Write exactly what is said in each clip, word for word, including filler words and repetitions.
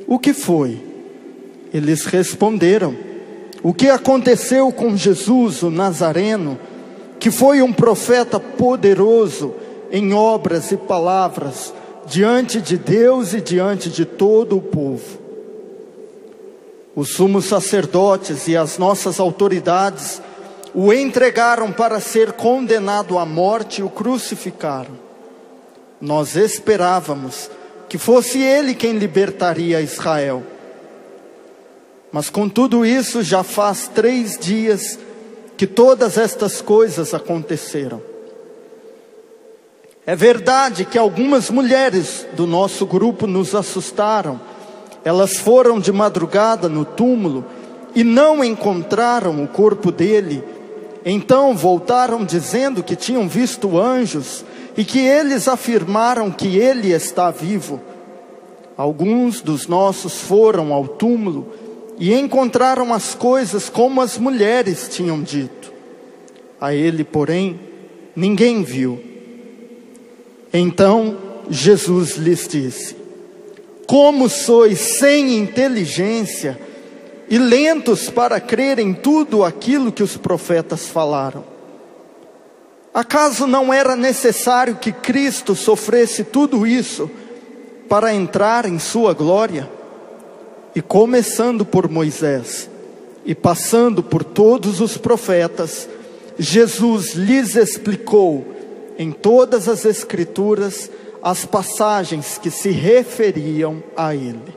O que foi? Eles responderam: o que aconteceu com Jesus, o Nazareno, que foi um profeta poderoso em obras e palavras, diante de Deus e diante de todo o povo. Os sumos sacerdotes e as nossas autoridades o entregaram para ser condenado à morte e o crucificaram. Nós esperávamos que fosse ele quem libertaria Israel. Mas com tudo isso, já faz três dias que todas estas coisas aconteceram. É verdade que algumas mulheres do nosso grupo nos assustaram. Elas foram de madrugada no túmulo e não encontraram o corpo dele. Então voltaram dizendo que tinham visto anjos e que eles afirmaram que ele está vivo. Alguns dos nossos foram ao túmulo e encontraram as coisas como as mulheres tinham dito. A ele, porém, ninguém viu. Então Jesus lhes disse: como sois sem inteligência e lentos para crer em tudo aquilo que os profetas falaram. Acaso não era necessário que Cristo sofresse tudo isso para entrar em sua glória? E começando por Moisés e passando por todos os profetas, Jesus lhes explicou em todas as Escrituras as passagens que se referiam a ele.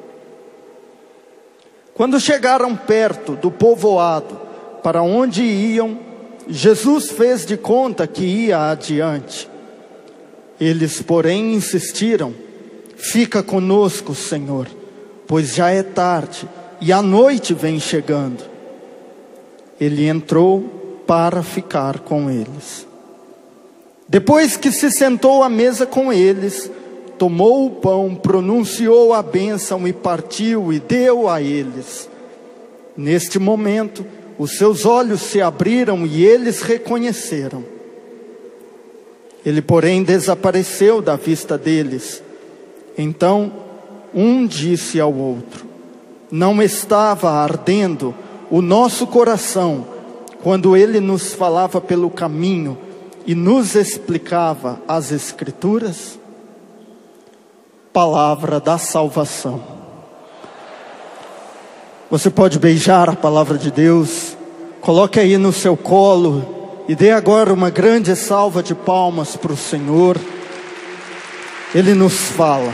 Quando chegaram perto do povoado para onde iam, Jesus fez de conta que ia adiante. Eles, porém, insistiram: fica conosco, Senhor, pois já é tarde e a noite vem chegando. Ele entrou para ficar com eles. Depois que se sentou à mesa com eles, tomou o pão, pronunciou a bênção e partiu e deu a eles. Neste momento, os seus olhos se abriram e eles reconheceram. Ele, porém, desapareceu da vista deles. Então, um disse ao outro: não estava ardendo o nosso coração quando ele nos falava pelo caminho e nos explicava as Escrituras? Palavra da salvação. Você pode beijar a palavra de Deus, coloque aí no seu colo e dê agora uma grande salva de palmas para o Senhor. Ele nos fala.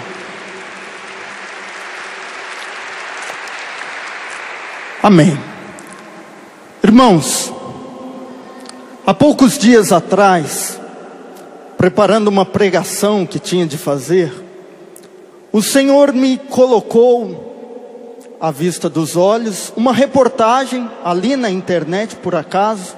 Amém. Irmãos, há poucos dias atrás, preparando uma pregação que tinha de fazer, o Senhor me colocou à vista dos olhos uma reportagem ali na internet, por acaso,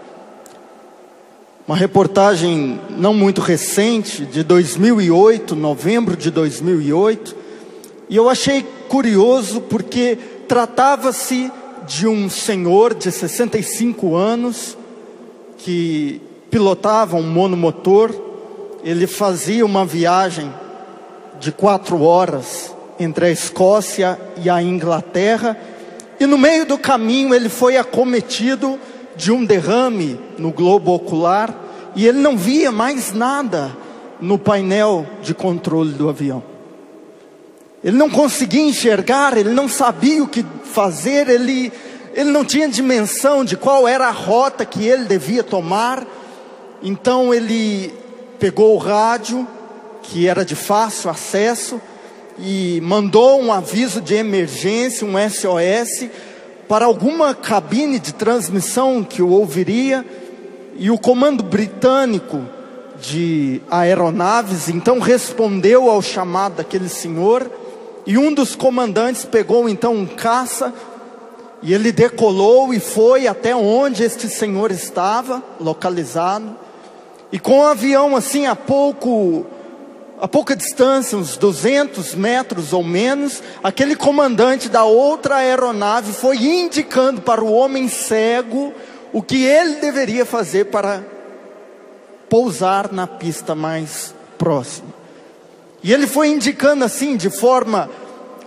uma reportagem não muito recente, de dois mil e oito, novembro de dois mil e oito, e eu achei curioso porque tratava-se de um senhor de sessenta e cinco anos que pilotava um monomotor. Ele fazia uma viagem de quatro horas entre a Escócia e a Inglaterra, e no meio do caminho ele foi acometido de um derrame no globo ocular, e ele não via mais nada no painel de controle do avião. Ele não conseguia enxergar, ele não sabia o que fazer, ele, ele não tinha dimensão de qual era a rota que ele devia tomar. Então ele pegou o rádio, que era de fácil acesso, e mandou um aviso de emergência, um S O S, para alguma cabine de transmissão que o ouviria. E o comando britânico de aeronaves então respondeu ao chamado daquele senhor, e um dos comandantes pegou então um caça, e ele decolou e foi até onde este senhor estava localizado. E com o avião assim a pouco a pouca distância, uns duzentos metros ou menos, aquele comandante da outra aeronave foi indicando para o homem cego o que ele deveria fazer para pousar na pista mais próxima. E ele foi indicando assim, de forma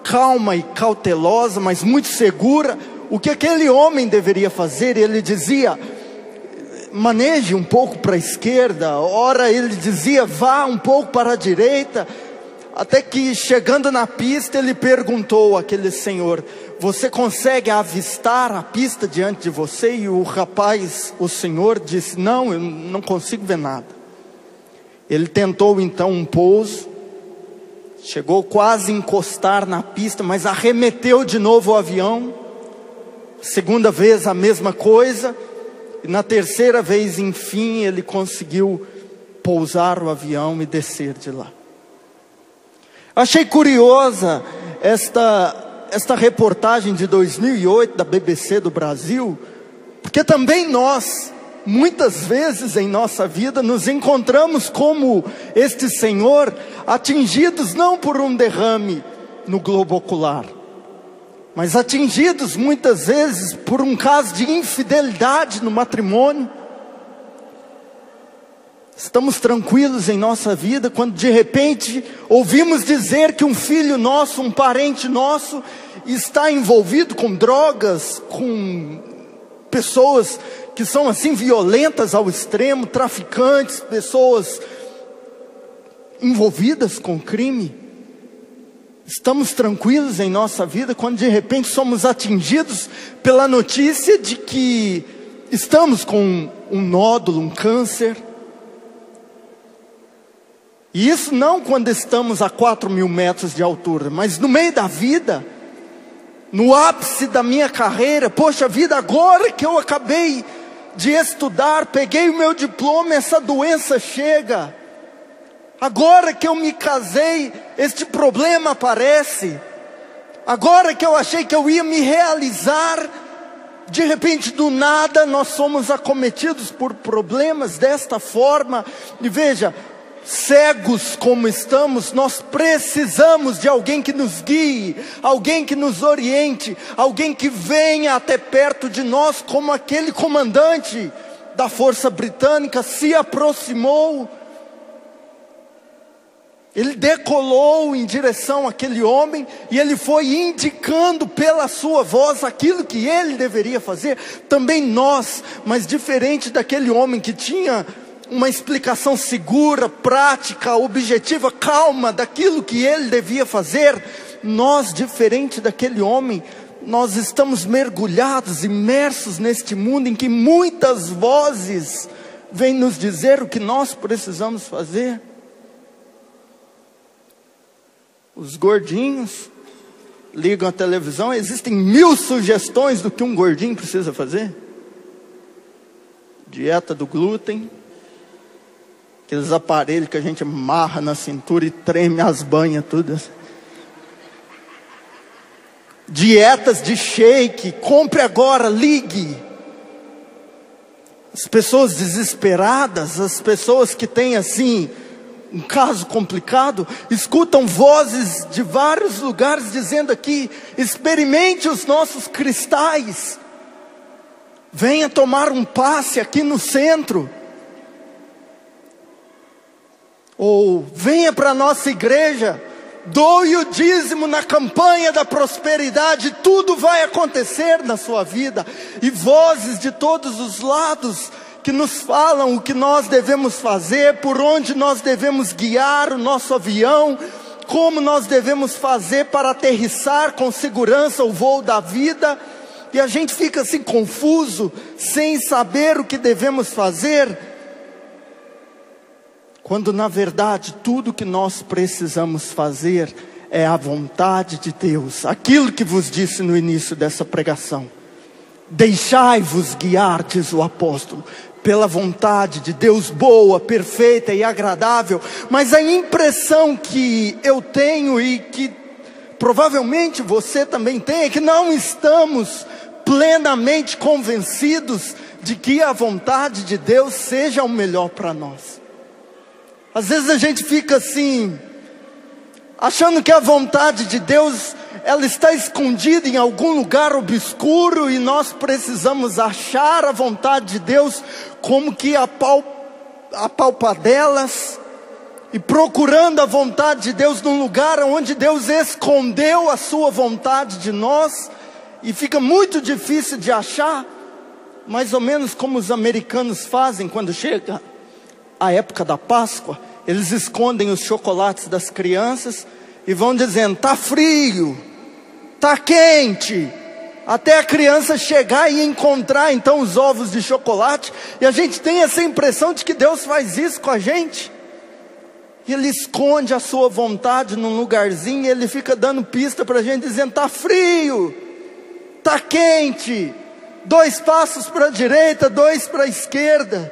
calma e cautelosa, mas muito segura, o que aquele homem deveria fazer. Ele dizia: maneje um pouco para a esquerda. Ora ele dizia: vá um pouco para a direita. Até que, chegando na pista, ele perguntou àquele senhor: você consegue avistar a pista diante de você? E o rapaz, o senhor, disse: não, eu não consigo ver nada. Ele tentou então um pouso, chegou quase a encostar na pista, mas arremeteu de novo o avião. Segunda vez a mesma coisa. E na terceira vez, enfim, ele conseguiu pousar o avião e descer de lá. Achei curiosa esta, esta reportagem de dois mil e oito da B B C do Brasil, porque também nós, muitas vezes em nossa vida, nos encontramos como este senhor, atingidos não por um derrame no globo ocular, mas atingidos muitas vezes por um caso de infidelidade no matrimônio. Estamos tranquilos em nossa vida quando de repente ouvimos dizer que um filho nosso, um parente nosso, está envolvido com drogas, com pessoas que são assim violentas ao extremo, traficantes, pessoas envolvidas com crime. Estamos tranquilos em nossa vida quando de repente somos atingidos pela notícia de que estamos com um nódulo, um câncer. E isso não quando estamos a quatro mil metros de altura, mas no meio da vida, no ápice da minha carreira. Poxa vida, agora que eu acabei de estudar, peguei o meu diploma, essa doença chega. Agora que eu me casei, este problema aparece. Agora que eu achei que eu ia me realizar, de repente do nada nós somos acometidos por problemas desta forma. E veja, cegos como estamos, nós precisamos de alguém que nos guie, alguém que nos oriente, alguém que venha até perto de nós, como aquele comandante da força britânica se aproximou. Ele decolou em direção àquele homem e ele foi indicando pela sua voz aquilo que ele deveria fazer. Também nós, mas diferente daquele homem que tinha uma explicação segura, prática, objetiva, calma, daquilo que ele devia fazer, nós, diferente daquele homem, nós estamos mergulhados, imersos neste mundo em que muitas vozes vêm nos dizer o que nós precisamos fazer. Os gordinhos ligam a televisão, existem mil sugestões do que um gordinho precisa fazer. Dieta do glúten, aqueles aparelhos que a gente amarra na cintura e treme as banhas, tudo assim. Dietas de shake, compre agora, ligue. As pessoas desesperadas, as pessoas que têm assim um caso complicado, escutam vozes de vários lugares dizendo aqui: experimente os nossos cristais, venha tomar um passe aqui no centro, ou venha para a nossa igreja, doe o dízimo na campanha da prosperidade, tudo vai acontecer na sua vida. E vozes de todos os lados que nos falam o que nós devemos fazer, por onde nós devemos guiar o nosso avião, como nós devemos fazer para aterrissar com segurança o voo da vida. E a gente fica assim confuso, sem saber o que devemos fazer, quando na verdade tudo que nós precisamos fazer é a vontade de Deus. Aquilo que vos disse no início dessa pregação: deixai-vos guiar, diz o apóstolo, pela vontade de Deus, boa, perfeita e agradável. Mas a impressão que eu tenho, e que provavelmente você também tem, é que não estamos plenamente convencidos de que a vontade de Deus seja o melhor para nós. Às vezes a gente fica assim, achando que a vontade de Deus, ela está escondida em algum lugar obscuro, e nós precisamos achar a vontade de Deus como que apal, apalpadelas, e procurando a vontade de Deus num lugar onde Deus escondeu a sua vontade de nós, e fica muito difícil de achar, mais ou menos como os americanos fazem quando chega a época da Páscoa. Eles escondem os chocolates das crianças e vão dizendo: tá frio, tá quente, até a criança chegar e encontrar então os ovos de chocolate. E a gente tem essa impressão de que Deus faz isso com a gente. Ele esconde a sua vontade num lugarzinho, e Ele fica dando pista para a gente, dizendo: tá frio, tá quente, dois passos para a direita, dois para a esquerda.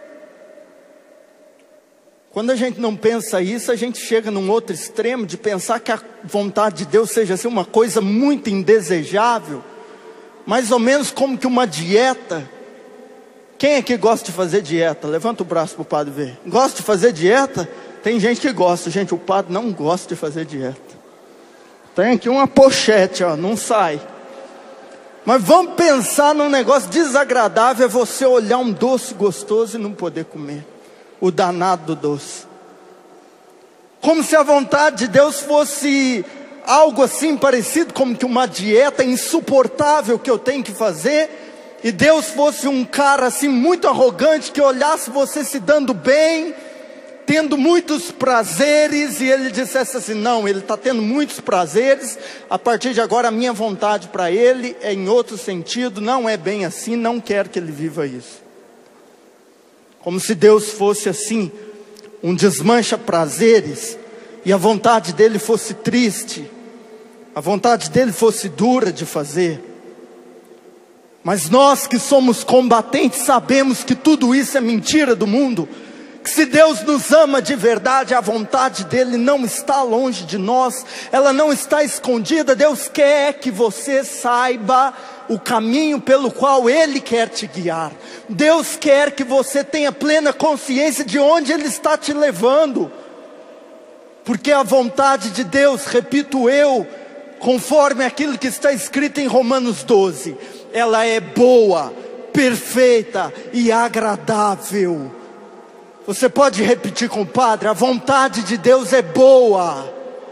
Quando a gente não pensa isso, a gente chega num outro extremo de pensar que a vontade de Deus seja assim uma coisa muito indesejável, mais ou menos como que uma dieta. Quem é que gosta de fazer dieta? Levanta o braço para o padre ver. Gosta de fazer dieta? Tem gente que gosta. Gente, o padre não gosta de fazer dieta. Tem aqui uma pochete, ó, não sai. Mas vamos pensar num negócio desagradável, é você olhar um doce gostoso e não poder comer. O danado do doce. Como se a vontade de Deus fosse algo assim parecido como que uma dieta insuportável que eu tenho que fazer, e Deus fosse um cara assim muito arrogante que olhasse você se dando bem, tendo muitos prazeres, e Ele dissesse assim: não, ele está tendo muitos prazeres, a partir de agora a minha vontade para ele é em outro sentido, não é bem assim, não quero que ele viva isso. Como se Deus fosse assim, um desmancha prazeres, e a vontade dele fosse triste, a vontade dele fosse dura de fazer. Mas nós que somos combatentes sabemos que tudo isso é mentira do mundo, que se Deus nos ama de verdade, a vontade dele não está longe de nós, ela não está escondida. Deus quer que você saiba o caminho pelo qual Ele quer te guiar. Deus quer que você tenha plena consciência de onde Ele está te levando, porque a vontade de Deus, repito eu, conforme aquilo que está escrito em Romanos doze, ela é boa, perfeita e agradável. Você pode repetir com o padre: a vontade de Deus é boa,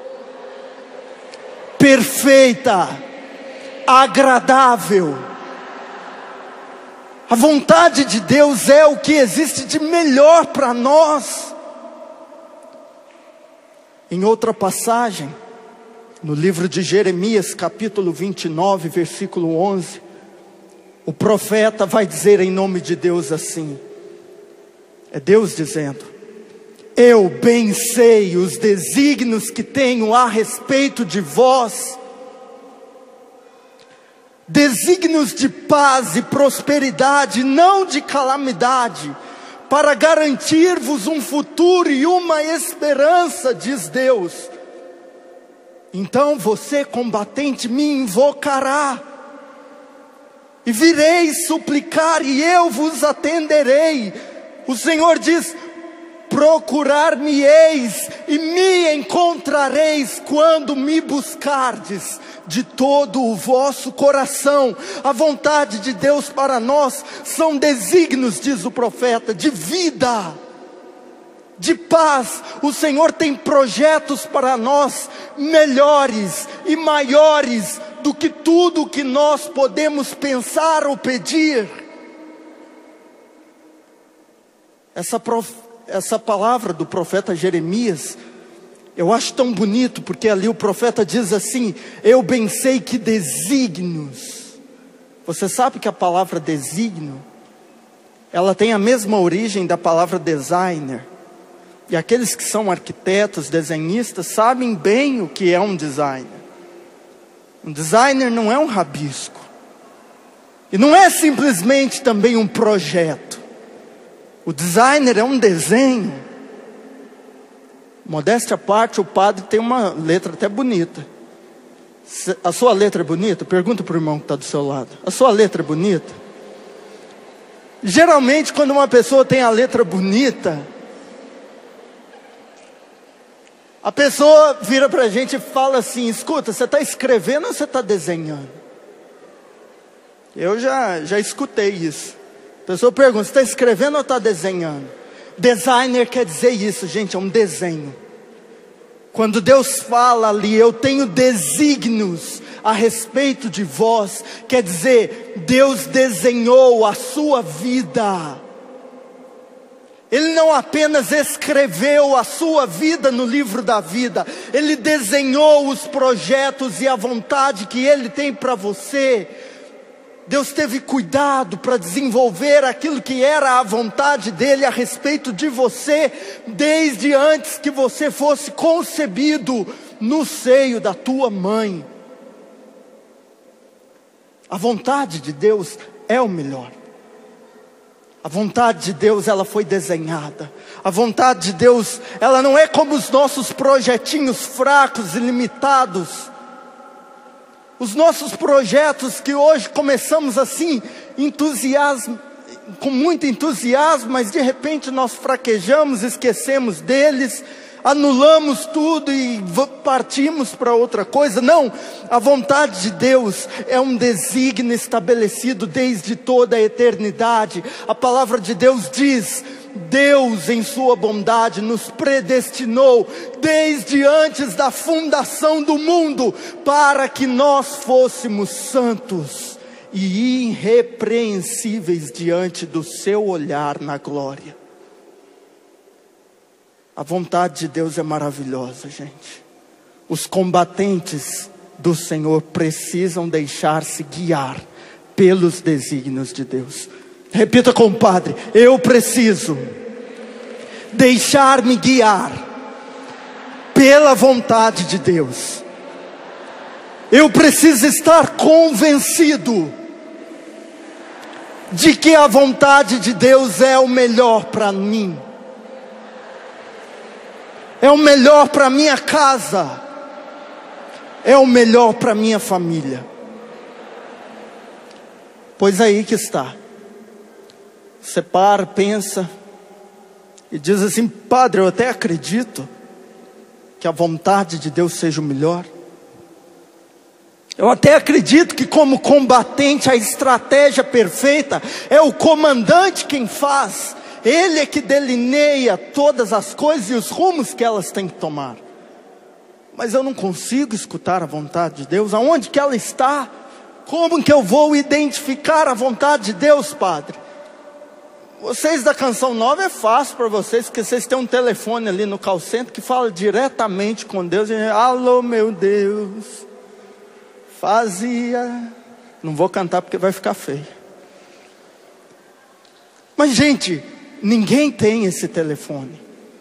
perfeita, agradável. A vontade de Deus é o que existe de melhor para nós. Em outra passagem, no livro de Jeremias, capítulo vinte e nove, versículo onze, o profeta vai dizer em nome de Deus assim, é Deus dizendo: eu bem sei os desígnios que tenho a respeito de vós, desígnios de paz e prosperidade, não de calamidade, para garantir-vos um futuro e uma esperança, diz Deus. Então você, combatente, me invocará, e vireis suplicar, e eu vos atenderei. O Senhor diz: procurar-me-eis e me encontrareis quando me buscardes de todo o vosso coração. A vontade de Deus para nós são desígnios, diz o profeta, de vida, de paz. O Senhor tem projetos para nós melhores e maiores do que tudo que nós podemos pensar ou pedir. Essa, prof... Essa palavra do profeta Jeremias, eu acho tão bonito, porque ali o profeta diz assim: eu bem sei que desígnios. Você sabe que a palavra desígnio, ela tem a mesma origem da palavra designer. E aqueles que são arquitetos, desenhistas, sabem bem o que é um designer. Um designer não é um rabisco, e não é simplesmente também um projeto. O designer é um desenho. Modéstia à parte, o padre tem uma letra até bonita. A sua letra é bonita? Pergunta para o irmão que está do seu lado. A sua letra é bonita? Geralmente, quando uma pessoa tem a letra bonita, a pessoa vira para a gente e fala assim: escuta, você está escrevendo ou você está desenhando? Eu já, já escutei isso. A pessoa pergunta: você está escrevendo ou está desenhando? Designer quer dizer isso, gente, é um desenho. Quando Deus fala ali, eu tenho desígnios a respeito de vós, quer dizer, Deus desenhou a sua vida. Ele não apenas escreveu a sua vida no livro da vida, Ele desenhou os projetos e a vontade que Ele tem para você. Deus teve cuidado para desenvolver aquilo que era a vontade dEle a respeito de você, desde antes que você fosse concebido no seio da tua mãe. A vontade de Deus é o melhor. A vontade de Deus, ela foi desenhada. A vontade de Deus, ela não é como os nossos projetinhos fracos e limitados. Os nossos projetos que hoje começamos assim, entusiasmo, com muito entusiasmo, mas de repente nós fraquejamos, esquecemos deles, anulamos tudo e partimos para outra coisa. Não, a vontade de Deus é um desígnio estabelecido desde toda a eternidade. A palavra de Deus diz: Deus em sua bondade nos predestinou desde antes da fundação do mundo, para que nós fôssemos santos e irrepreensíveis diante do seu olhar na glória. A vontade de Deus é maravilhosa, gente. Os combatentes do Senhor precisam deixar-se guiar pelos desígnios de Deus. Repita com o Padre: eu preciso deixar-me guiar pela vontade de Deus. Eu preciso estar convencido de que a vontade de Deus é o melhor para mim. É o melhor para minha casa. É o melhor para minha família. Pois aí que está. Você para, pensa e diz assim: Padre, eu até acredito que a vontade de Deus seja o melhor. Eu até acredito que, como combatente, a estratégia perfeita é o comandante quem faz. Ele é que delineia todas as coisas e os rumos que elas têm que tomar. Mas eu não consigo escutar a vontade de Deus. Aonde que ela está? Como que eu vou identificar a vontade de Deus, Padre? Vocês da Canção Nova é fácil para vocês, porque vocês têm um telefone ali no call center que fala diretamente com Deus. E, alô, meu Deus, fazia... Não vou cantar porque vai ficar feio. Mas, gente, ninguém tem esse telefone.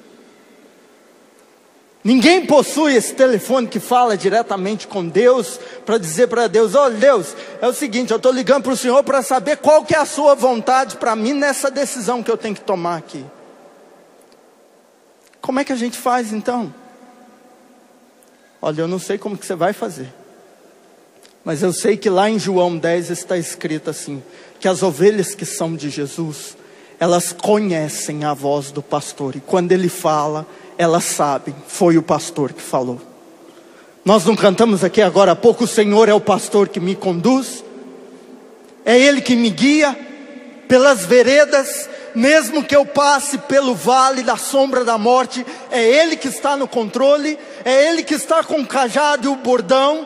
Ninguém possui esse telefone que fala diretamente com Deus, para dizer para Deus: olha, Deus, é o seguinte, eu estou ligando para o Senhor para saber qual que é a sua vontade para mim nessa decisão que eu tenho que tomar aqui. Como é que a gente faz então? Olha, eu não sei como que você vai fazer, mas eu sei que lá em João dez está escrito assim, que as ovelhas que são de Jesus, elas conhecem a voz do pastor, e quando ele fala, elas sabem, foi o pastor que falou. Nós não cantamos aqui agora há pouco: o Senhor é o pastor que me conduz, é Ele que me guia pelas veredas, mesmo que eu passe pelo vale da sombra da morte, é Ele que está no controle, é Ele que está com o cajado e o bordão.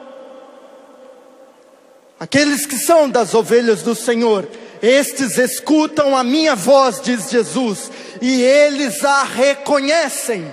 Aqueles que são das ovelhas do Senhor, estes escutam a minha voz, diz Jesus, e eles a reconhecem.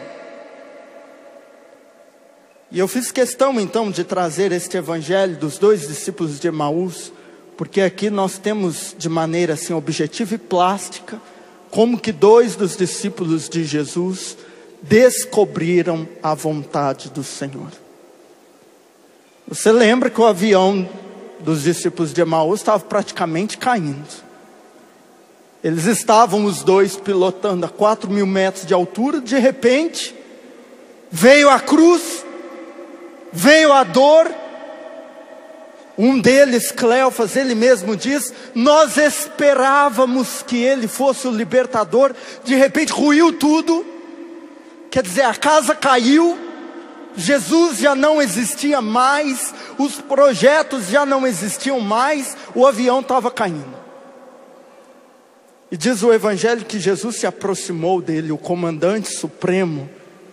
E eu fiz questão então de trazer este evangelho dos dois discípulos de Emaús, porque aqui nós temos de maneira assim objetiva e plástica, como que dois dos discípulos de Jesus descobriram a vontade do Senhor. Você lembra que o avião dos discípulos de Emaús estava praticamente caindo. Eles estavam os dois pilotando a quatro mil metros de altura. De repente veio a cruz, veio a dor. Um deles, Cleofas, ele mesmo diz: nós esperávamos que ele fosse o libertador. De repente ruiu tudo, quer dizer, a casa caiu, Jesus já não existia mais, os projetos já não existiam mais, o avião estava caindo. E diz o Evangelho que Jesus se aproximou dele, o comandante supremo,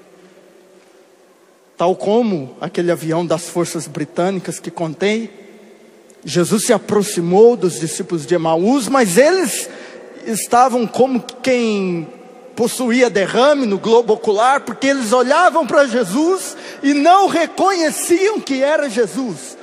tal como aquele avião das forças britânicas que contei. Jesus se aproximou dos discípulos de Emaús, mas eles estavam como quem possuía derrame no globo ocular, porque eles olhavam para Jesus e não reconheciam que era Jesus.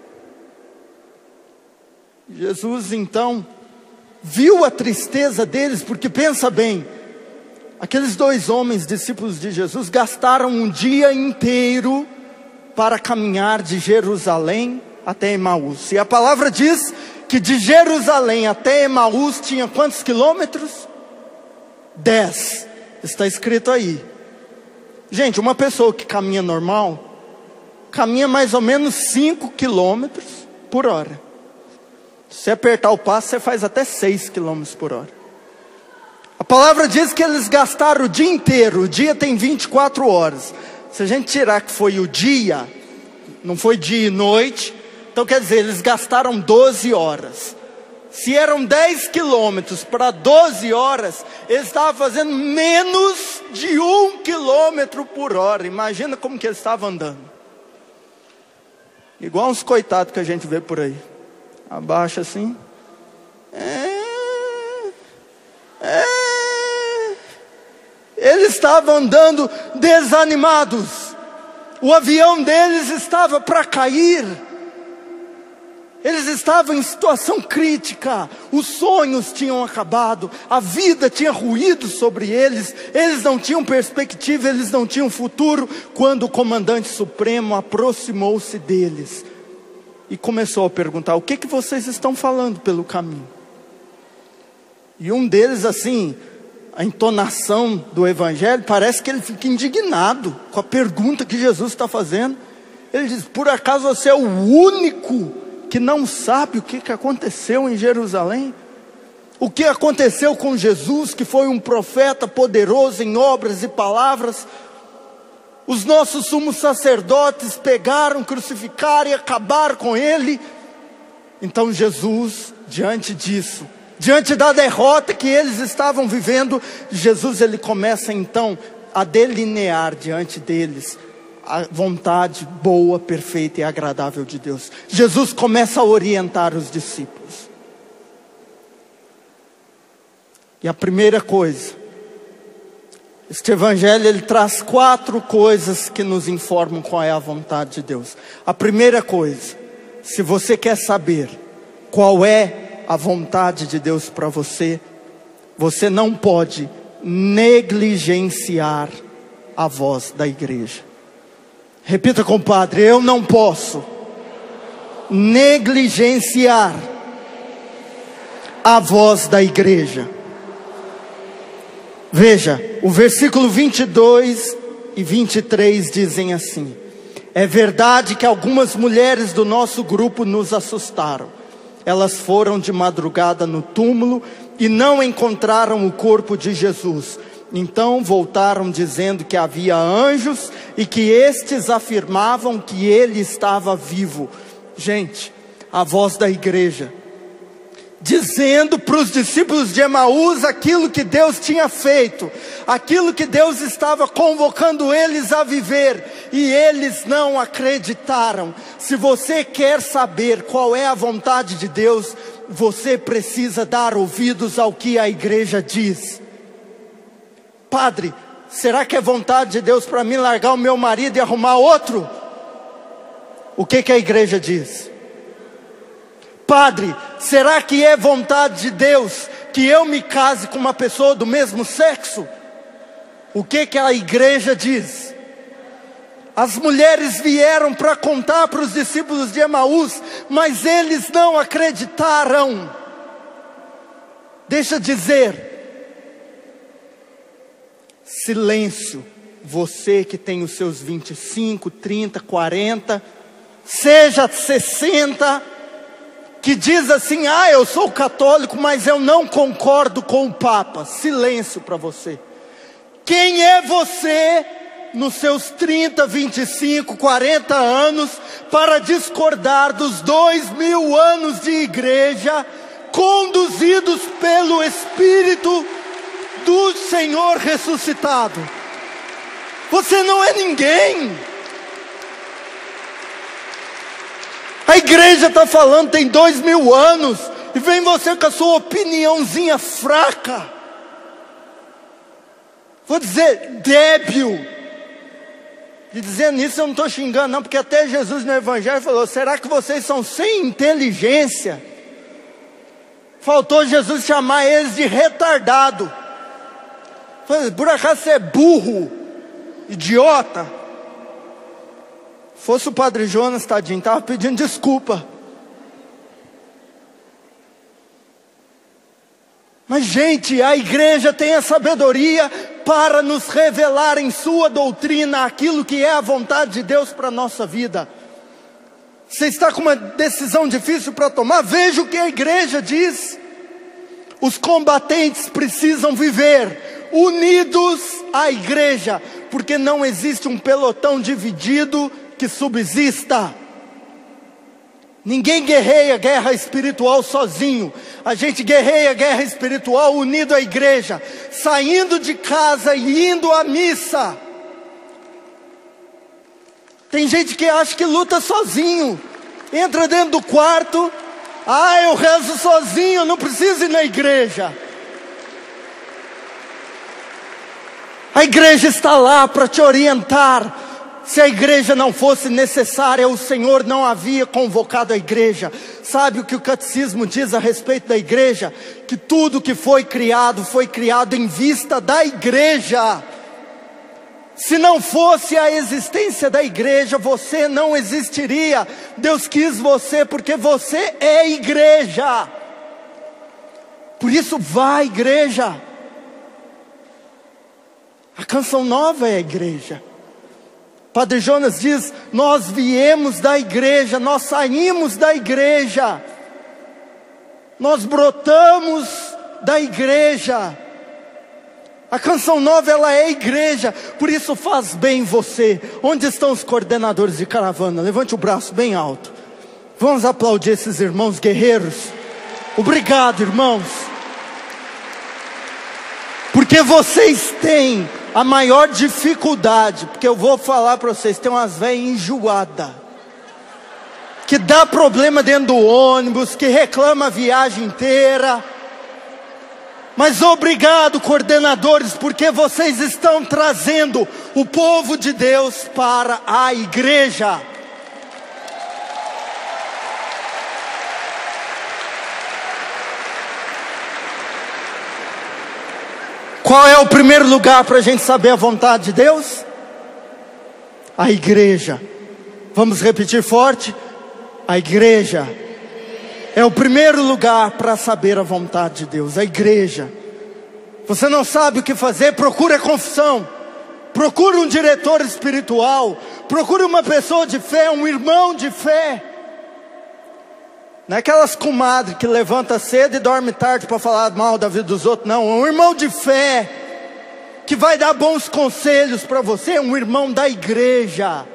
Jesus então viu a tristeza deles, porque pensa bem, aqueles dois homens, discípulos de Jesus, gastaram um dia inteiro para caminhar de Jerusalém até Emaús. E a palavra diz que de Jerusalém até Emaús tinha quantos quilômetros? Dez. Está escrito aí. Gente, uma pessoa que caminha normal, caminha mais ou menos cinco quilômetros por hora. Se apertar o passo, você faz até seis quilômetros por hora. A palavra diz que eles gastaram o dia inteiro. O dia tem vinte e quatro horas. Se a gente tirar que foi o dia, não foi dia e noite, então quer dizer, eles gastaram doze horas. Se eram dez quilômetros para doze horas, eles estavam fazendo menos de um quilômetro por hora. Imagina como que eles estavam andando. Igual uns coitados que a gente vê por aí. Abaixa assim. É, é. Eles estavam andando desanimados. O avião deles estava para cair. Eles estavam em situação crítica. Os sonhos tinham acabado. A vida tinha ruído sobre eles. Eles não tinham perspectiva, eles não tinham futuro. Quando o comandante supremo aproximou-se deles e começou a perguntar: o que que vocês estão falando pelo caminho? E um deles, assim, a entonação do Evangelho, parece que ele fica indignado com a pergunta que Jesus está fazendo. Ele diz: por acaso você é o único que não sabe o que que aconteceu em Jerusalém? O que aconteceu com Jesus, que foi um profeta poderoso em obras e palavras? Os nossos sumos sacerdotes pegaram, crucificaram e acabaram com ele. Então Jesus, diante disso, diante da derrota que eles estavam vivendo, Jesus ele começa então a delinear diante deles a vontade boa, perfeita e agradável de Deus. Jesus começa a orientar os discípulos. E a primeira coisa, este evangelho ele traz quatro coisas que nos informam qual é a vontade de Deus. A primeira coisa, se você quer saber qual é a vontade de Deus para você, você não pode negligenciar a voz da igreja. Repita, compadre: eu não posso negligenciar a voz da igreja. Veja, o versículo vinte e dois e vinte e três dizem assim: é verdade que algumas mulheres do nosso grupo nos assustaram. Elas foram de madrugada no túmulo e não encontraram o corpo de Jesus. Então voltaram dizendo que havia anjos e que estes afirmavam que ele estava vivo. Gente, a voz da igreja dizendo para os discípulos de Emaús aquilo que Deus tinha feito, aquilo que Deus estava convocando eles a viver, e eles não acreditaram. Se você quer saber qual é a vontade de Deus, você precisa dar ouvidos ao que a igreja diz. Padre, será que é vontade de Deus para mim largar o meu marido e arrumar outro? O que que a igreja diz? Padre, será que é vontade de Deus que eu me case com uma pessoa do mesmo sexo? O que que a igreja diz? As mulheres vieram para contar para os discípulos de Emaús, mas eles não acreditaram. Deixa eu dizer, silêncio, você que tem os seus vinte e cinco, trinta, quarenta, seja sessenta, que diz assim: ah, eu sou católico, mas eu não concordo com o Papa. Silêncio para você. Quem é você, nos seus trinta, vinte e cinco, quarenta anos, para discordar dos dois mil anos de igreja, conduzidos pelo Espírito do Senhor ressuscitado. Você não é ninguém. A igreja está falando tem dois mil anos, e vem você com a sua opiniãozinha fraca, vou dizer débil. E dizendo isso eu não estou xingando não, porque até Jesus no Evangelho falou: será que vocês são sem inteligência? Faltou Jesus chamar eles de retardado. Falei, por acaso você é burro, idiota? Fosse o Padre Jonas, tadinho, estava pedindo desculpa. Mas gente, a igreja tem a sabedoria para nos revelar em sua doutrina aquilo que é a vontade de Deus para a nossa vida. Você está com uma decisão difícil para tomar? Veja o que a igreja diz. Os combatentes precisam viver unidos à igreja, porque não existe um pelotão dividido que subsista. Ninguém guerreia guerra espiritual sozinho. A gente guerreia guerra espiritual unido à igreja, saindo de casa e indo à missa. Tem gente que acha que luta sozinho, entra dentro do quarto, ah, eu rezo sozinho, não preciso ir na igreja. A igreja está lá para te orientar. Se a igreja não fosse necessária, o Senhor não havia convocado a igreja. Sabe o que o catecismo diz a respeito da igreja? Que tudo que foi criado, foi criado em vista da igreja. Se não fosse a existência da igreja, você não existiria. Deus quis você porque você é igreja. Por isso, vá à igreja. A canção nova é a igreja. Padre Jonas diz: nós viemos da igreja, nós saímos da igreja, nós brotamos da igreja. A canção nova, ela é igreja, por isso faz bem você. Onde estão os coordenadores de caravana? Levante o braço bem alto. Vamos aplaudir esses irmãos guerreiros. Obrigado, irmãos. Porque vocês têm a maior dificuldade, porque eu vou falar para vocês, tem umas velhas enjoadas, que dá problema dentro do ônibus, que reclama a viagem inteira. Mas obrigado, coordenadores, porque vocês estão trazendo o povo de Deus para a igreja. Qual é o primeiro lugar para a gente saber a vontade de Deus? A igreja. Vamos repetir forte? A igreja é o primeiro lugar para saber a vontade de Deus. A igreja. Você não sabe o que fazer? Procure a confissão. Procure um diretor espiritual. Procure uma pessoa de fé, um irmão de fé. Não é aquelas comadres que levanta cedo e dorme tarde para falar mal da vida dos outros, não. É um irmão de fé, que vai dar bons conselhos para você, é um irmão da igreja.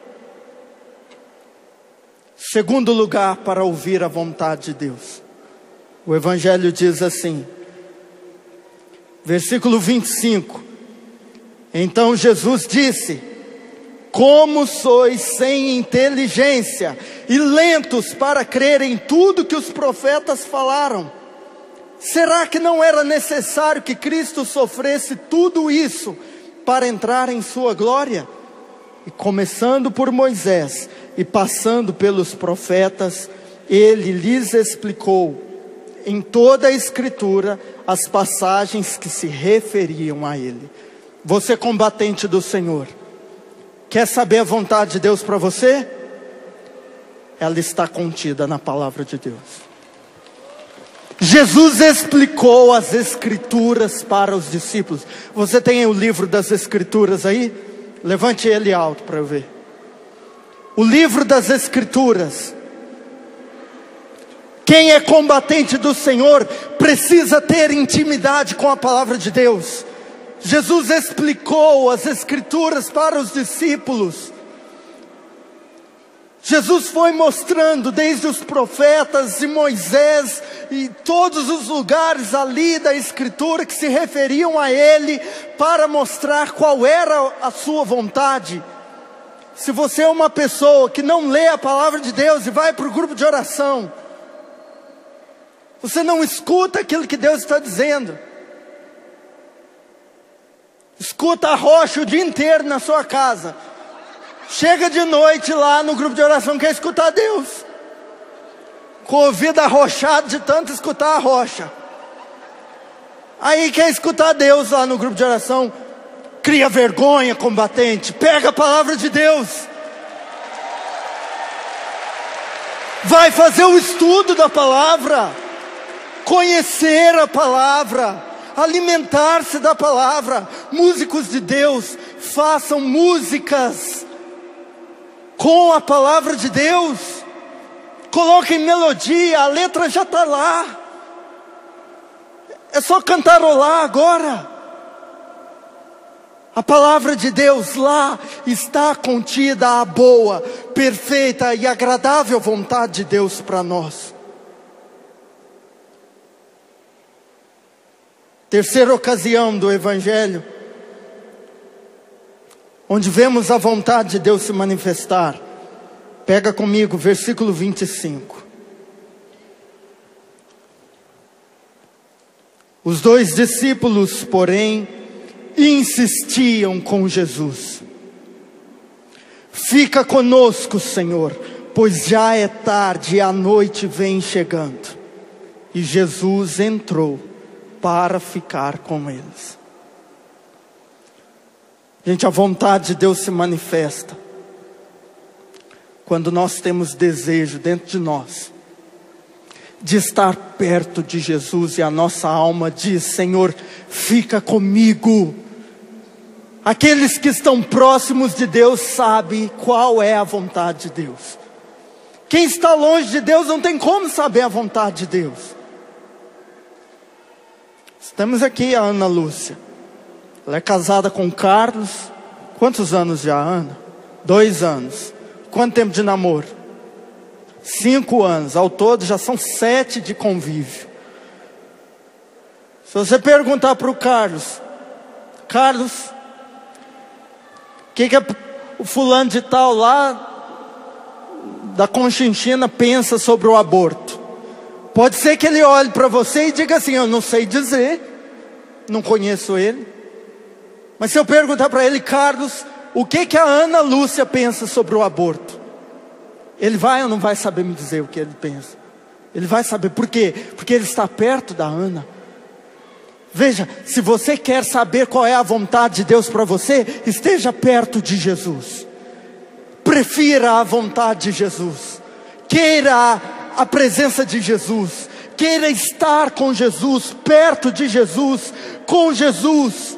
Segundo lugar para ouvir a vontade de Deus. O Evangelho diz assim, versículo vinte e cinco. Então Jesus disse: como sois sem inteligência e lentos para crer em tudo que os profetas falaram. Será que não era necessário que Cristo sofresse tudo isso para entrar em sua glória? E começando por Moisés e passando pelos profetas, ele lhes explicou em toda a Escritura as passagens que se referiam a ele. Você, combatente do Senhor, quer saber a vontade de Deus para você? Ela está contida na palavra de Deus. Jesus explicou as Escrituras para os discípulos. Você tem o livro das Escrituras aí? Levante ele alto para eu ver. O livro das Escrituras. Quem é combatente do Senhor precisa ter intimidade com a palavra de Deus. Jesus explicou as Escrituras para os discípulos. Jesus foi mostrando desde os profetas e Moisés e todos os lugares ali da Escritura que se referiam a Ele para mostrar qual era a sua vontade. Se você é uma pessoa que não lê a palavra de Deus e vai para o grupo de oração, você não escuta aquilo que Deus está dizendo. Escuta a rocha o dia inteiro na sua casa. Chega de noite lá no grupo de oração, quer escutar Deus. Com o ouvido arrochado de tanto escutar a rocha. Aí quer escutar Deus lá no grupo de oração. Cria vergonha, combatente. Pega a palavra de Deus. Vai fazer o estudo da palavra. Conhecer a palavra. Alimentar-se da palavra. Músicos de Deus, façam músicas com a palavra de Deus. Coloquem melodia, a letra já está lá. É só cantarolar agora. A palavra de Deus lá está contida a boa, perfeita e agradável vontade de Deus para nós. Terceira ocasião do Evangelho, onde vemos a vontade de Deus se manifestar. Pega comigo, versículo vinte e cinco. Os dois discípulos, porém, insistiam com Jesus. Fica conosco, Senhor, pois já é tarde e a noite vem chegando. E Jesus entrou para ficar com eles. Gente, a vontade de Deus se manifesta quando nós temos desejo dentro de nós de estar perto de Jesus e a nossa alma diz: Senhor, fica comigo. Aqueles que estão próximos de Deus sabem qual é a vontade de Deus. Quem está longe de Deus não tem como saber a vontade de Deus. Estamos aqui a Ana Lúcia. Ela é casada com o Carlos. Quantos anos já, Ana? Dois anos. Quanto tempo de namoro? Cinco anos. Ao todo já são sete de convívio. Se você perguntar para o Carlos: Carlos, o que, que o fulano de tal lá da Conchinchina pensa sobre o aborto? Pode ser que ele olhe para você e diga assim: eu não sei dizer, não conheço ele. Mas se eu perguntar para ele: Carlos, o que, que a Ana Lúcia pensa sobre o aborto? Ele vai ou não vai saber me dizer o que ele pensa? Ele vai saber. Por quê? Porque ele está perto da Ana. Veja, se você quer saber qual é a vontade de Deus para você, esteja perto de Jesus. Prefira a vontade de Jesus. Queira a presença de Jesus. Queira estar com Jesus, perto de Jesus, com Jesus.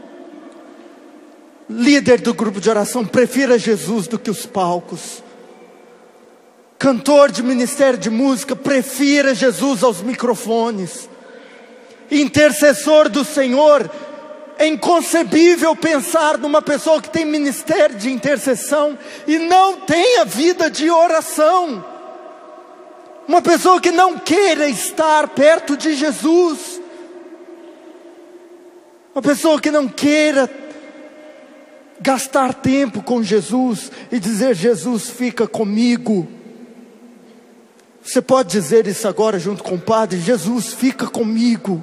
Líder do grupo de oração, prefira Jesus do que os palcos. Cantor de ministério de música, prefira Jesus aos microfones. Intercessor do Senhor, é inconcebível pensar numa pessoa que tem ministério de intercessão e não tenha vida de oração. Uma pessoa que não queira estar perto de Jesus. Uma pessoa que não queira gastar tempo com Jesus e dizer: Jesus, fica comigo. Você pode dizer isso agora junto com o Padre: Jesus, fica comigo.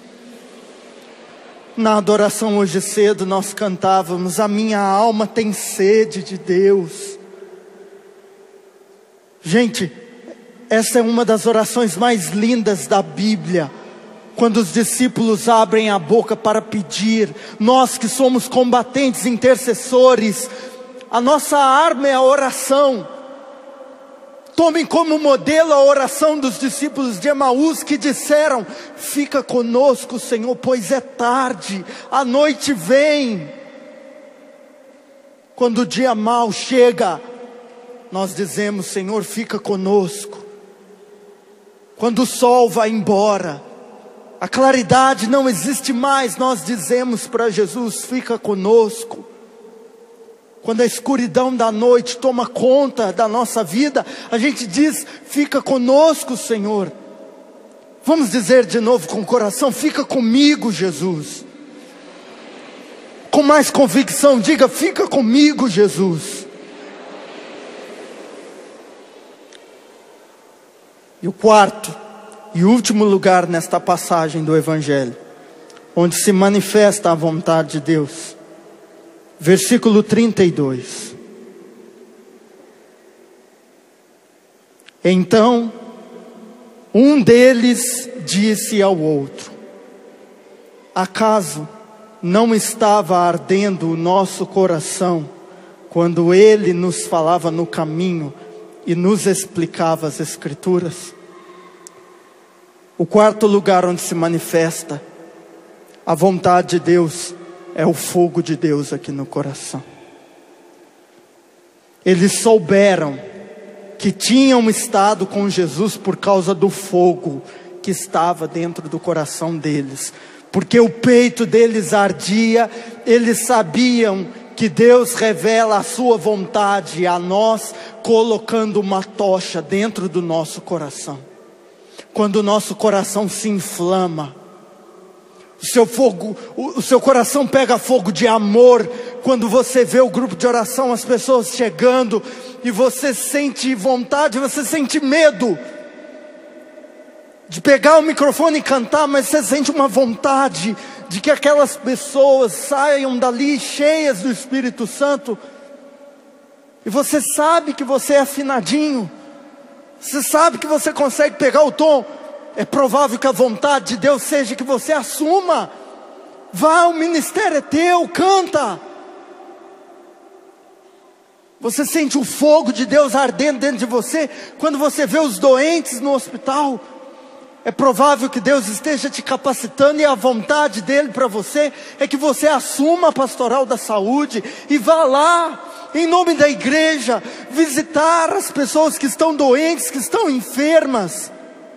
Na adoração hoje cedo nós cantávamos: a minha alma tem sede de Deus. Gente, essa é uma das orações mais lindas da Bíblia. Quando os discípulos abrem a boca para pedir, nós que somos combatentes, intercessores, a nossa arma é a oração. Tomem como modelo a oração dos discípulos de Emaús que disseram: fica conosco, Senhor, pois é tarde, a noite vem. Quando o dia mau chega, nós dizemos: Senhor, fica conosco. Quando o sol vai embora, a claridade não existe mais, nós dizemos para Jesus: fica conosco. Quando a escuridão da noite toma conta da nossa vida, a gente diz: fica conosco, Senhor. Vamos dizer de novo com o coração: fica comigo, Jesus. Com mais convicção, diga: fica comigo, Jesus. E o quarto e último lugar nesta passagem do Evangelho, onde se manifesta a vontade de Deus, versículo trinta e dois. Então, um deles disse ao outro: acaso não estava ardendo o nosso coração quando ele nos falava no caminho e nos explicava as Escrituras? O quarto lugar onde se manifesta a vontade de Deus é o fogo de Deus aqui no coração. Eles souberam que tinham estado com Jesus por causa do fogo que estava dentro do coração deles, porque o peito deles ardia. Eles sabiam que Deus revela a sua vontade a nós, colocando uma tocha dentro do nosso coração. Quando o nosso coração se inflama, o seu fogo, o, o seu coração pega fogo de amor. Quando você vê o grupo de oração, as pessoas chegando, e você sente vontade, você sente medo de pegar o microfone e cantar, mas você sente uma vontade de que aquelas pessoas saiam dali cheias do Espírito Santo. E você sabe que você é afinadinho, você sabe que você consegue pegar o tom. É provável que a vontade de Deus seja que você assuma. Vá, o ministério é teu, canta. Você sente o fogo de Deus ardendo dentro de você. Quando você vê os doentes no hospital, é provável que Deus esteja te capacitando, e a vontade dele para você é que você assuma a pastoral da saúde e vá lá, em nome da igreja, visitar as pessoas que estão doentes, que estão enfermas.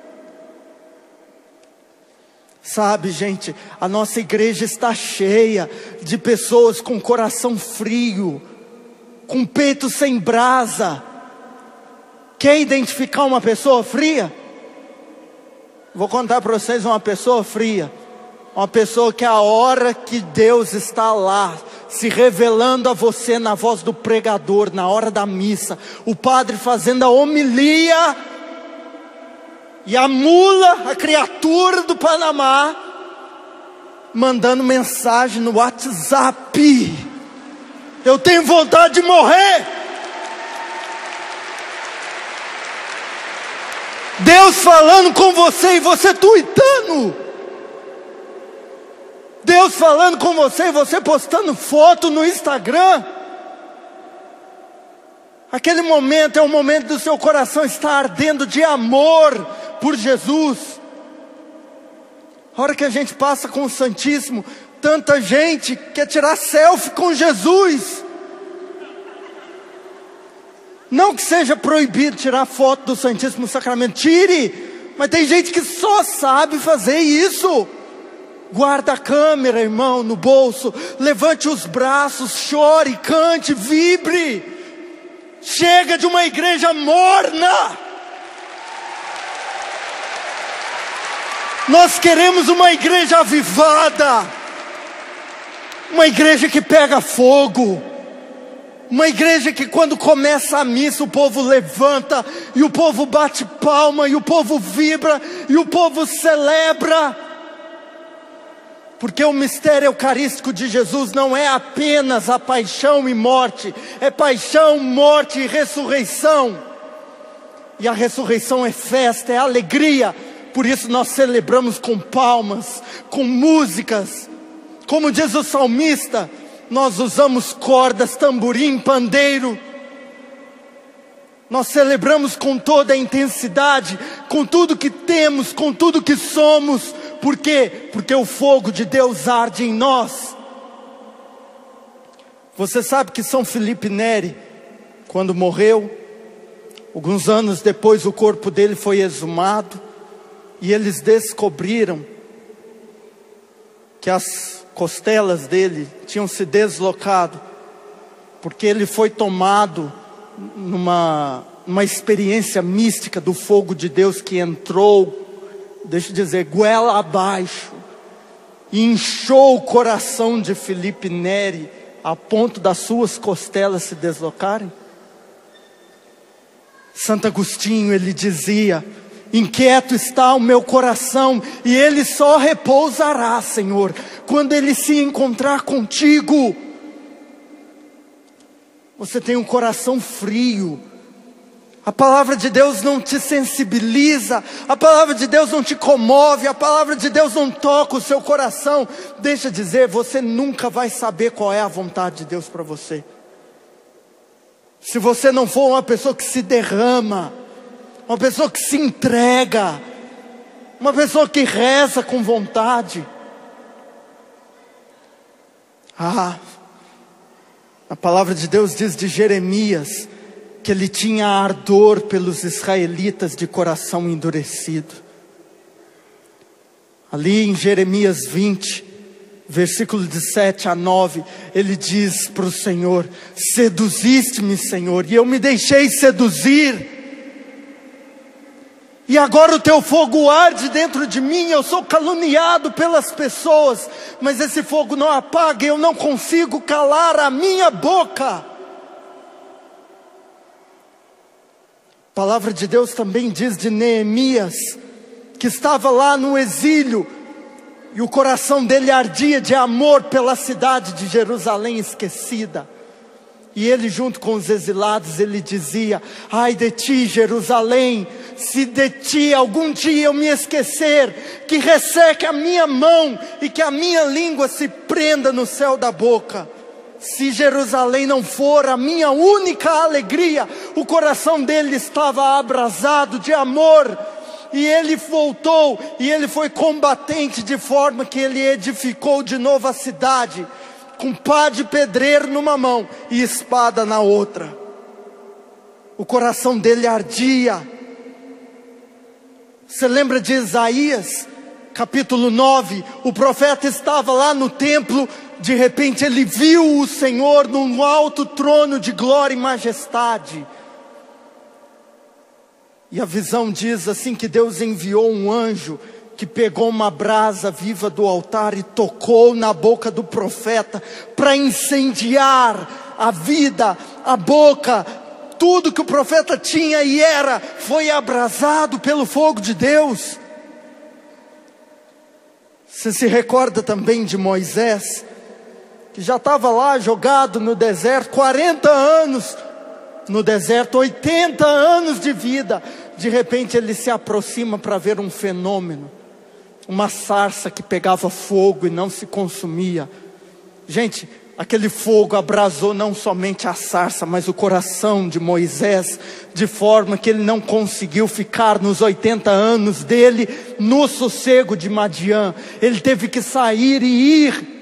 Sabe, gente, a nossa igreja está cheia de pessoas com coração frio, com peito sem brasa. Quer identificar uma pessoa fria? Vou contar para vocês uma pessoa fria. Uma pessoa que a hora que Deus está lá, se revelando a você na voz do pregador, na hora da missa, o padre fazendo a homilia, e a mula, a criatura do Panamá, mandando mensagem no WhatsApp: eu tenho vontade de morrer. Deus falando com você e você tuitando. Deus falando com você e você postando foto no Instagram. Aquele momento é o momento do seu coração estar ardendo de amor por Jesus. A hora que a gente passa com o Santíssimo, tanta gente quer tirar selfie com Jesus. Não que seja proibido tirar foto do Santíssimo Sacramento, tire, mas tem gente que só sabe fazer isso. Guarda a câmera, irmão, no bolso, levante os braços, chore, cante, vibre. Chega de uma igreja morna. Nós queremos uma igreja avivada, uma igreja que pega fogo, uma igreja que quando começa a missa o povo levanta, e o povo bate palma, e o povo vibra, e o povo celebra. Porque o mistério eucarístico de Jesus não é apenas a paixão e morte, é paixão, morte e ressurreição. E a ressurreição é festa, é alegria. Por isso nós celebramos com palmas, com músicas. Como diz o salmista, nós usamos cordas, tamborim, pandeiro. Nós celebramos com toda a intensidade, com tudo que temos, com tudo que somos. Por quê? Porque o fogo de Deus arde em nós. Você sabe que São Felipe Neri, quando morreu, alguns anos depois o corpo dele foi exumado, e eles descobriram que as costelas dele tinham se deslocado, porque ele foi tomado numa, numa experiência mística do fogo de Deus que entrou deixa eu dizer, goela abaixo, e inchou o coração de Filipe Neri, a ponto das suas costelas se deslocarem? Santo Agostinho, ele dizia: inquieto está o meu coração, e ele só repousará, Senhor, quando ele se encontrar contigo. Você tem um coração frio, a palavra de Deus não te sensibiliza, a palavra de Deus não te comove, a palavra de Deus não toca o seu coração. Deixa eu dizer, você nunca vai saber qual é a vontade de Deus para você, se você não for uma pessoa que se derrama, uma pessoa que se entrega, uma pessoa que reza com vontade. Ah, a palavra de Deus diz de Jeremias que ele tinha ardor pelos israelitas de coração endurecido. Ali em Jeremias vinte, versículo de sete a nove, ele diz para o Senhor: seduziste-me, Senhor, e eu me deixei seduzir. E agora o teu fogo arde dentro de mim, eu sou caluniado pelas pessoas, mas esse fogo não apaga, eu não consigo calar a minha boca. A palavra de Deus também diz de Neemias, que estava lá no exílio, e o coração dele ardia de amor pela cidade de Jerusalém esquecida. E ele, junto com os exilados, ele dizia: ai de ti, Jerusalém, se de ti algum dia eu me esquecer, que resseque a minha mão e que a minha língua se prenda no céu da boca. Se Jerusalém não for a minha única alegria. O coração dele estava abrasado de amor, e ele voltou, e ele foi combatente, de forma que ele edificou de novo a cidade, com pá de pedreiro numa mão e espada na outra. O coração dele ardia. Você lembra de Isaías, capítulo nove? O profeta estava lá no templo, de repente ele viu o Senhor num alto trono de glória e majestade. E a visão diz assim, que Deus enviou um anjo que pegou uma brasa viva do altar e tocou na boca do profeta, para incendiar a vida, a boca, tudo que o profeta tinha e era, foi abrasado pelo fogo de Deus. Você se recorda também de Moisés, que já estava lá jogado no deserto, quarenta anos no deserto, oitenta anos de vida. De repente ele se aproxima para ver um fenômeno, uma sarça que pegava fogo e não se consumia. Gente, aquele fogo abrasou não somente a sarça, mas o coração de Moisés, de forma que ele não conseguiu ficar nos oitenta anos dele no sossego de Madiã. Ele teve que sair e ir.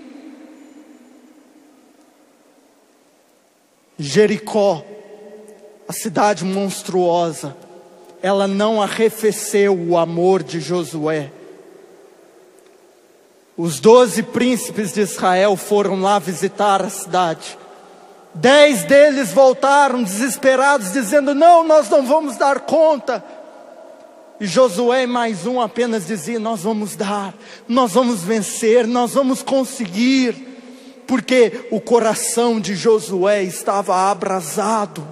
Jericó, a cidade monstruosa, ela não arrefeceu o amor de Josué. Os doze príncipes de Israel foram lá visitar a cidade. Dez deles voltaram desesperados, dizendo: não, nós não vamos dar conta. E Josué e mais um apenas diziam: nós vamos dar, nós vamos vencer, nós vamos conseguir. Porque o coração de Josué estava abrasado.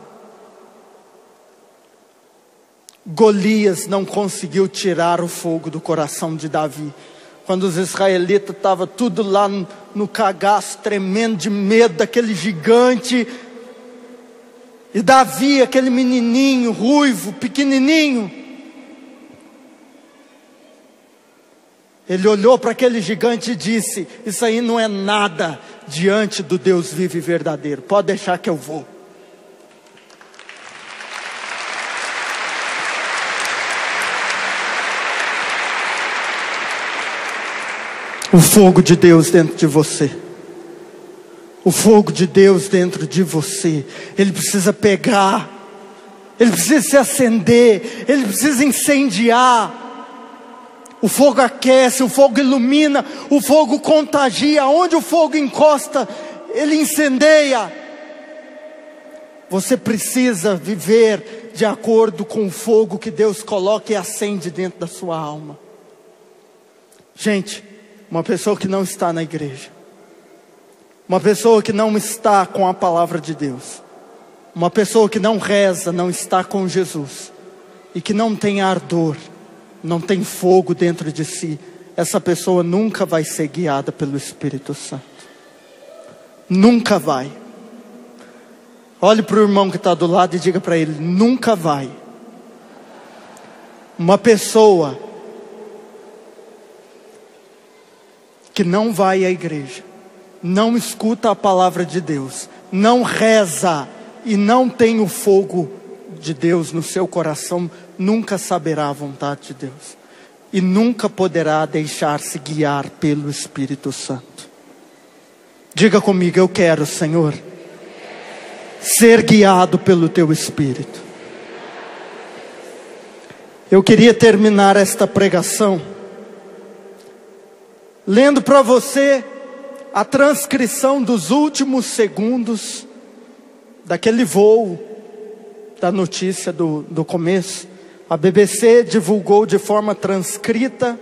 Golias não conseguiu tirar o fogo do coração de Davi. Quando os israelitas estavam tudo lá no, no cagaço, tremendo de medo daquele gigante. E Davi, aquele menininho, ruivo, pequenininho. Ele olhou para aquele gigante e disse: isso aí não é nada diante do Deus vivo e verdadeiro. Pode deixar que eu vou. O fogo de Deus dentro de você. O fogo de Deus dentro de você. Ele precisa pegar. Ele precisa se acender. Ele precisa incendiar. O fogo aquece, o fogo ilumina, o fogo contagia. Onde o fogo encosta, ele incendeia. Você precisa viver de acordo com o fogo que Deus coloca e acende dentro da sua alma. Gente, uma pessoa que não está na igreja, uma pessoa que não está com a palavra de Deus, uma pessoa que não reza, não está com Jesus, e que não tem ardor, não tem fogo dentro de si, essa pessoa nunca vai ser guiada pelo Espírito Santo. Nunca vai. Olhe para o irmão que está do lado e diga para ele: nunca vai. Uma pessoa que não vai à igreja, não escuta a palavra de Deus, não reza e não tem o fogo de Deus no seu coração, nunca saberá a vontade de Deus e nunca poderá deixar-se guiar pelo Espírito Santo. Diga comigo: eu quero, Senhor, ser guiado pelo Teu Espírito. Eu queria terminar esta pregação lendo para você a transcrição dos últimos segundos daquele voo, da notícia do, do começo. A B B C divulgou de forma transcrita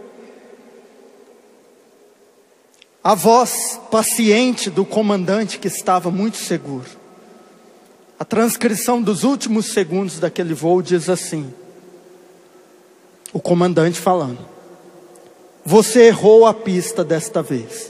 a voz paciente do comandante, que estava muito seguro. A transcrição dos últimos segundos daquele voo diz assim: o comandante falando: você errou a pista desta vez.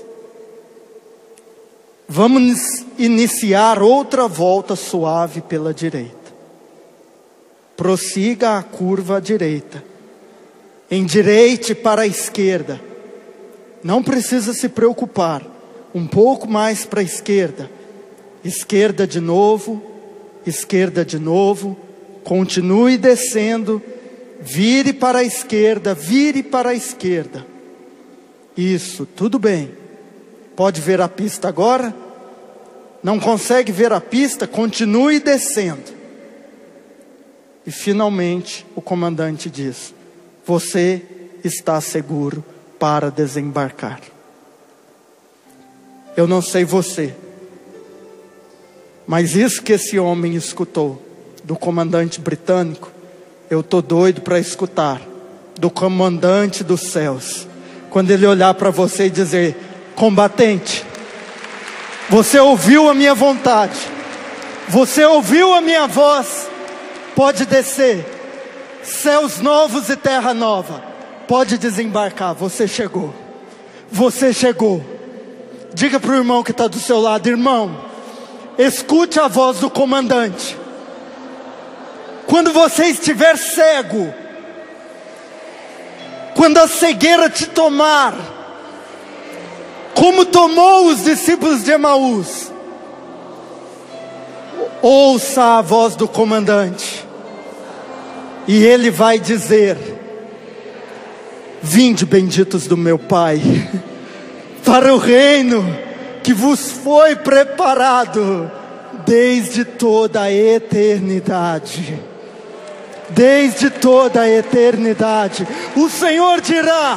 Vamos iniciar outra volta suave pela direita. Prossiga a curva à direita. Endireite para a esquerda. Não precisa se preocupar. Um pouco mais para a esquerda. Esquerda de novo. Esquerda de novo. Continue descendo. Vire para a esquerda. Vire para a esquerda. Isso, tudo bem. Pode ver a pista agora? Não consegue ver a pista? Continue descendo. E finalmente o comandante diz: você está seguro para desembarcar. Eu não sei você, mas isso que esse homem escutou do comandante britânico, eu estou doido para escutar do comandante dos céus, quando ele olhar para você e dizer: combatente, você ouviu a minha vontade, você ouviu a minha voz, pode descer, céus novos e terra nova, pode desembarcar, você chegou, você chegou. Diga para o irmão que está do seu lado: irmão, escute a voz do comandante. Quando você estiver cego, quando a cegueira te tomar, como tomou os discípulos de Emaús, ouça a voz do comandante, e ele vai dizer: vinde, benditos do meu Pai, para o reino que vos foi preparado desde toda a eternidade. Desde toda a eternidade. O Senhor dirá,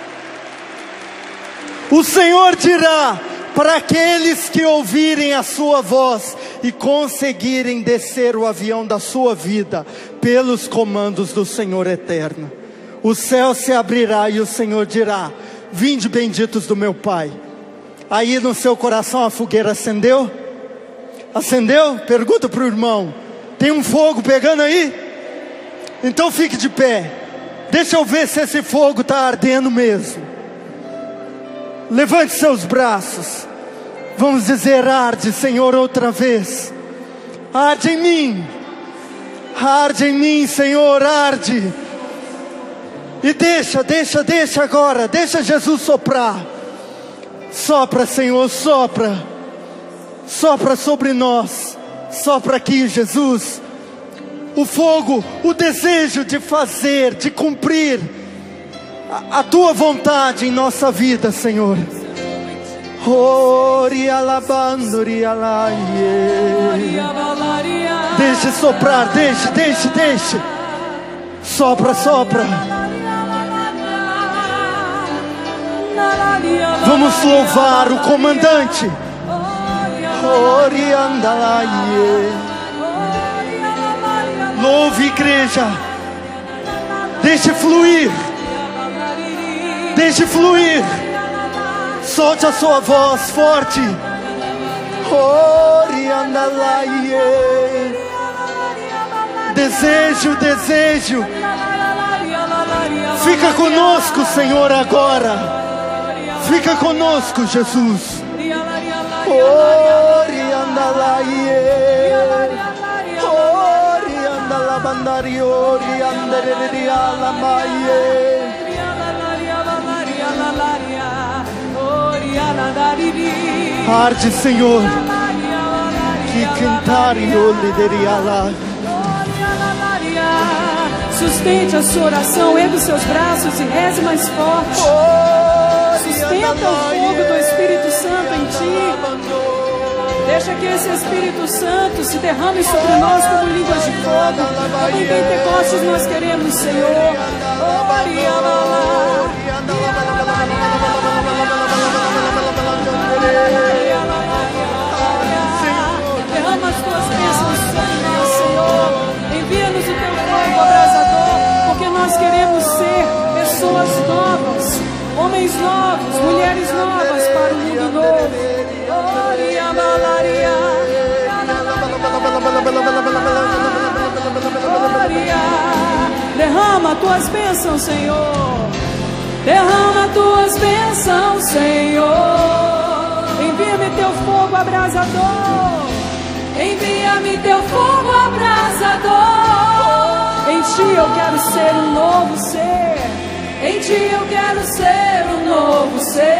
o Senhor dirá para aqueles que ouvirem a sua voz e conseguirem descer o avião da sua vida pelos comandos do Senhor eterno. O céu se abrirá e o Senhor dirá: vinde, benditos do meu Pai. Aí no seu coração a fogueira acendeu? Acendeu? Pergunta para o irmão: tem um fogo pegando aí? Então fique de pé. Deixa eu ver se esse fogo está ardendo mesmo. Levante seus braços. Vamos dizer: arde, Senhor, outra vez. Arde em mim. Arde em mim, Senhor, arde. E deixa, deixa, deixa agora. Deixa Jesus soprar. Sopra, Senhor, sopra. Sopra sobre nós. Sopra aqui, Jesus. O fogo, o desejo de fazer, de cumprir a, a Tua vontade em nossa vida, Senhor. Deixe soprar, deixe, deixe, deixe. Sopra, sopra. Vamos louvar o comandante. Louve, igreja. Deixe fluir. Deixe fluir. Solte a sua voz forte. Desejo, desejo. Fica conosco, Senhor, agora. Fica conosco, Jesus. Arde, Senhor, que cantar e olhar. Sustente a sua oração, ergue os seus braços e reze mais forte. Sustenta o fogo do Espírito Santo em ti. Deixa que esse Espírito Santo se derrame sobre nós como línguas de fogo. Como em Pentecostes nós queremos, Senhor. Derrama as tuas bênçãos sobre nós, Senhor. Envia-nos o teu fogo abrasador, porque nós queremos ser pessoas novas, homens novos, mulheres novas para o mundo novo. Derrama tuas bênçãos, Senhor. Derrama tuas bênçãos, Senhor. Envia-me teu fogo abrasador. Envia-me teu fogo abrasador. Em ti eu quero ser um novo ser. Em ti eu quero ser um novo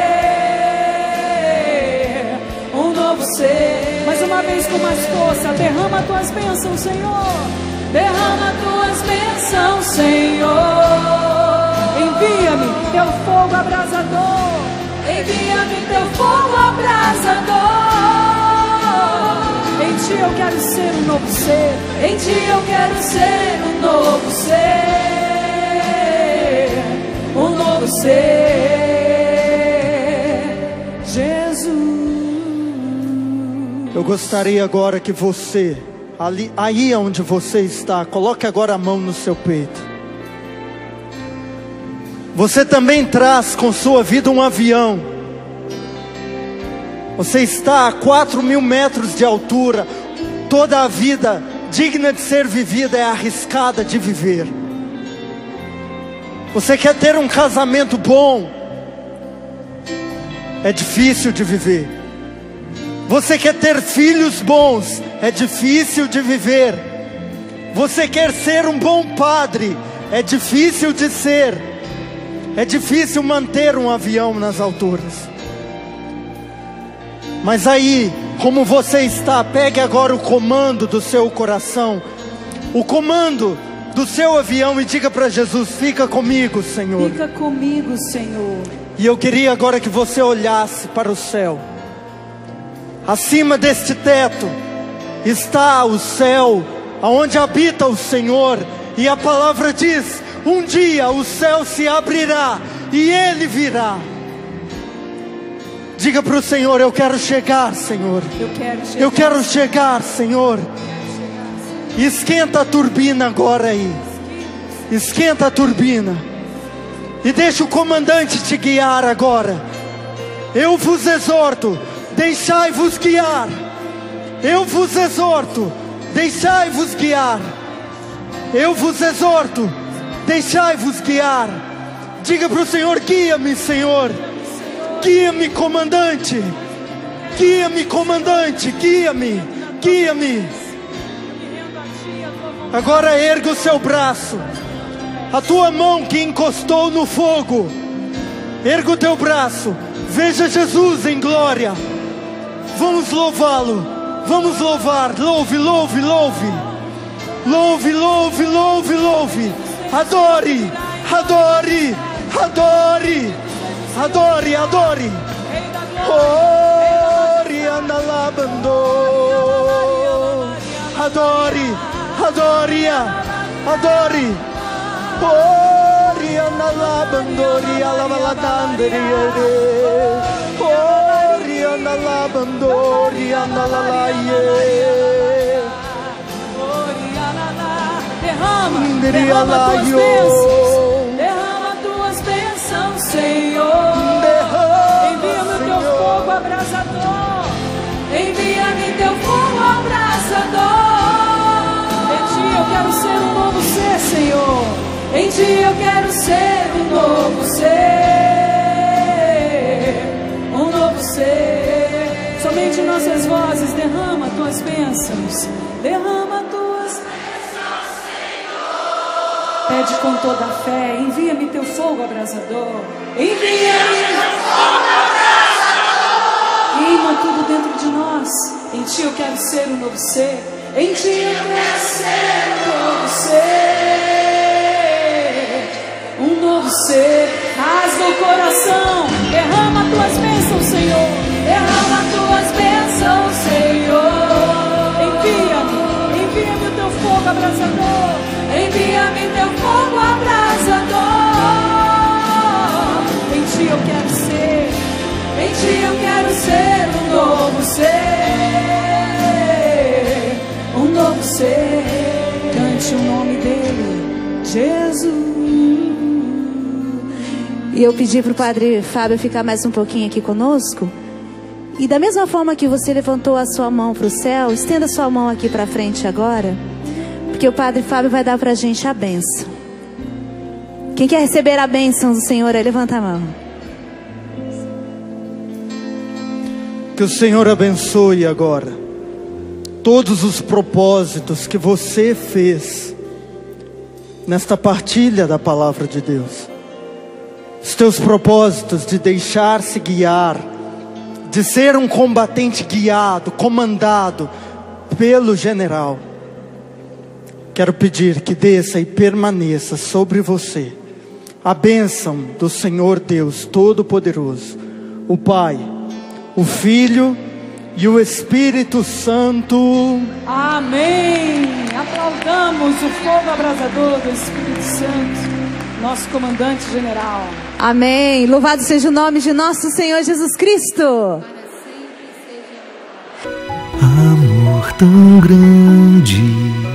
ser. Um novo ser. Mais uma vez com mais força. Derrama tuas bênçãos, Senhor. Derrama tuas bênçãos, Senhor. Envia-me teu fogo abrasador. Envia-me teu fogo abrasador. Em ti eu quero ser um novo ser. Em ti eu quero ser um novo ser. Um novo ser. Jesus. Eu gostaria agora que você, ali, aí onde você está, coloque agora a mão no seu peito. Você também traz com sua vida um avião. Você está a quatro mil metros de altura. Toda a vida digna de ser vivida é arriscada de viver. Você quer ter um casamento bom, é difícil de viver. Você quer ter filhos bons, é difícil de viver. Você quer ser um bom padre, é difícil de ser. É difícil manter um avião nas alturas. Mas aí, como você está, pegue agora o comando do seu coração, o comando do seu avião, e diga para Jesus: fica comigo, Senhor. Fica comigo, Senhor. E eu queria agora que você olhasse para o céu. Acima deste teto está o céu, aonde habita o Senhor. E a palavra diz: um dia o céu se abrirá e Ele virá. Diga para o Senhor: eu quero chegar, Senhor. Eu quero chegar, eu quero chegar, Senhor. Esquenta a turbina agora aí. Esquenta a turbina. E deixa o comandante te guiar agora. Eu vos exorto, deixai-vos guiar. Eu vos exorto, deixai-vos guiar. Eu vos exorto, deixai-vos guiar. Diga para o Senhor: guia-me, Senhor. Guia-me, comandante. Guia-me, comandante. Guia-me, guia-me. Agora erga o seu braço. A tua mão que encostou no fogo, erga o teu braço. Veja Jesus em glória. Vamos louvá-lo. Vamos louvar. Louve, louve, louve. Louve, louve, louve, louve. Adore, adore, adore, adore, adore. Ori andalabando. Adore, adore, adore. Ori andalabando, alavalatandere. Ori andalabando, andalalaie. Derrama, derrama tuas bênçãos, derrama tuas bênçãos, Senhor. quero ser um novo ser, Senhor. Em Ti eu quero ser um novo ser. Um novo ser. Somente nossas vozes, derrama Tuas bênçãos. Derrama Tuas bênçãos, Senhor. Pede com toda a fé, envia-me Teu fogo abrasador. Envia-me Teu fogo abrasador. Queima tudo dentro de nós. Em Ti eu quero ser um novo ser. Em Ti eu quero ser um novo ser. Um novo ser. Rasga o coração. Derrama Tuas bênçãos, Senhor. Derrama Tuas bênçãos, Senhor. Envia-me, envia-me o Teu fogo abrasador. Envia-me Teu fogo abrasador. Em Ti eu quero ser. Em Ti eu quero ser um novo ser. Um novo ser. Cante o nome dele, Jesus. E eu pedi para o Padre Fábio ficar mais um pouquinho aqui conosco. E da mesma forma que você levantou a sua mão para o céu, estenda a sua mão aqui para frente agora, porque o Padre Fábio vai dar para a gente a bênção. Quem quer receber a bênção do Senhor, aí levanta a mão. Que o Senhor abençoe agora todos os propósitos que você fez nesta partilha da palavra de Deus. Os teus propósitos de deixar-se guiar, de ser um combatente guiado, comandado pelo general. Quero pedir que desça e permaneça sobre você a bênção do Senhor Deus Todo-Poderoso, o Pai, o Filho e o Espírito Santo. Amém. Aplaudamos o fogo abrasador do Espírito Santo, nosso comandante general. Amém. Louvado seja o nome de nosso Senhor Jesus Cristo. Amor tão grande,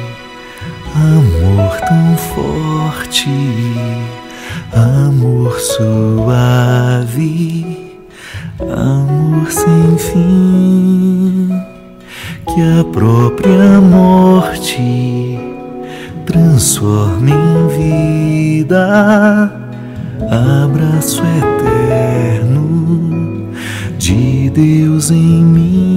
amor tão forte, amor suave, amor sem fim, que a própria morte transforma em vida, abraço eterno de Deus em mim.